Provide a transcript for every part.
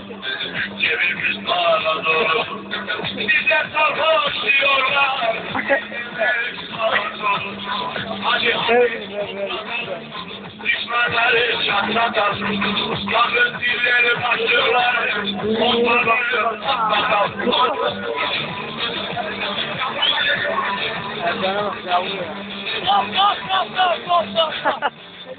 Cebimiz bana dolu. Bize sarhoş diyorlar. Hadi düşmanları çatlatar. Yakın dilleri başlıyorlar. Onları patlatar. Bana bak yavru ya.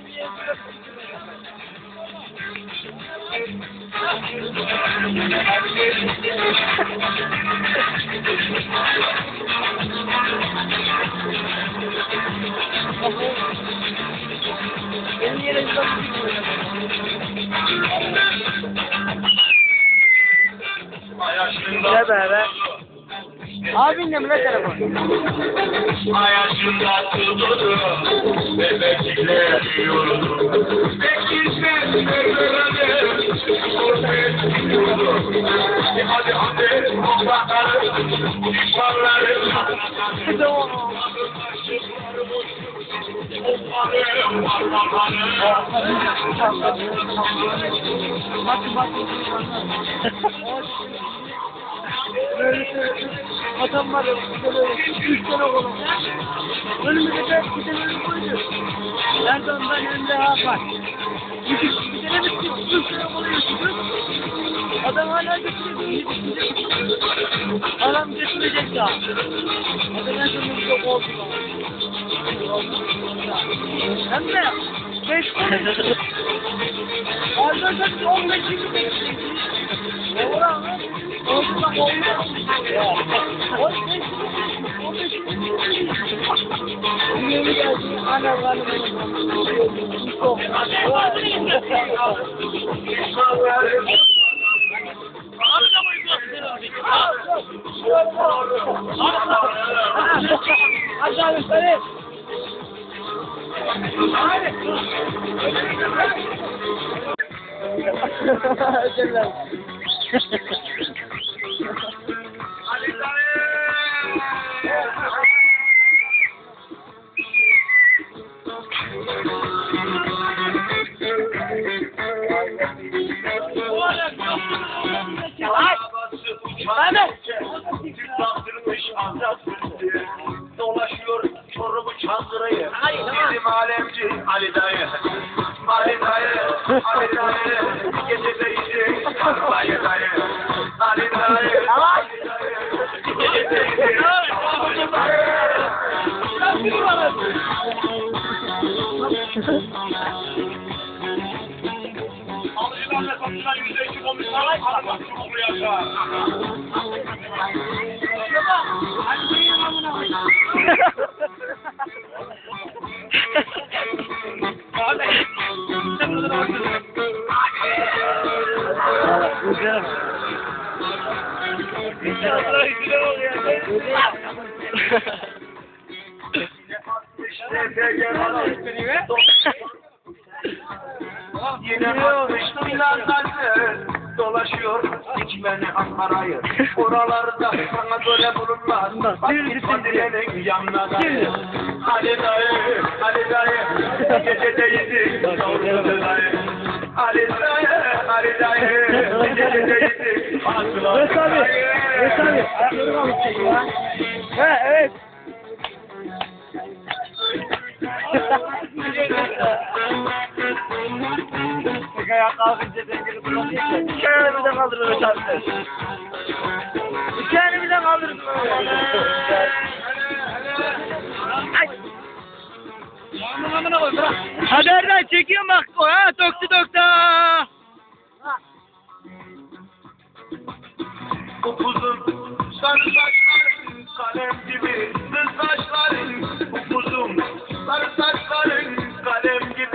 Benim yere ne be? Abinle mi ne telefon? Ayağında tutuldu, bebekler yiyordu. Bekirsen bebekler, korkmuyordu. Hadi hadi, bakarım, düşmanlarım. Adam var ya, üç tane oğlum. Önümüzde bir tane ölüm koydu. Nereden ben önümde var. Bir tane bir üç tane oluyor. Adam hala götürüyor. Adam götürecek ya. Adam en sonunda çok oldu. Hem de 5 konuş. Arkadaşlar 15 yıl. Ne var abi? Oldu bak oldu. Ya. 15 yıl. Yeni geldi. Ana var. Çok. Aşağı yukarı. Dolaşıyor Çorum'u Çankırı'yı. Bizim alemci Ali dayı. Ali dayı, Ali dayı. Gecedeydi dayı dayı. Ali dayı, Ali dayı. Gecedeydi dayı dayı. Alıcılarla satılan %2 komisyonu para bakımı yaşar. Yine 60 milyarlardır dolaşıyor içmeni Ankara'yı. Oralarda sana böyle bulunmaz. Bak Fadile'nin yanına dayı. Ali dayı, Ali dayı. Gecedeydi doğrusu dayı. Ali dayı, Ali dayı. Gecedeydi aslan dayı. Abi, ayakları kalmışsın ya. He, evet. Tek ayağa kalkınca dengeli kullanıyor. İki ayağını bir de kaldırır o şartı. İki ayağını bir de kaldırır. Hadi Erdoğan çekiyorum bak. Ha, döktü. Upuzun sarı saçların kalem gibi, kız saçların upuzun sarı saçların kalem gibi.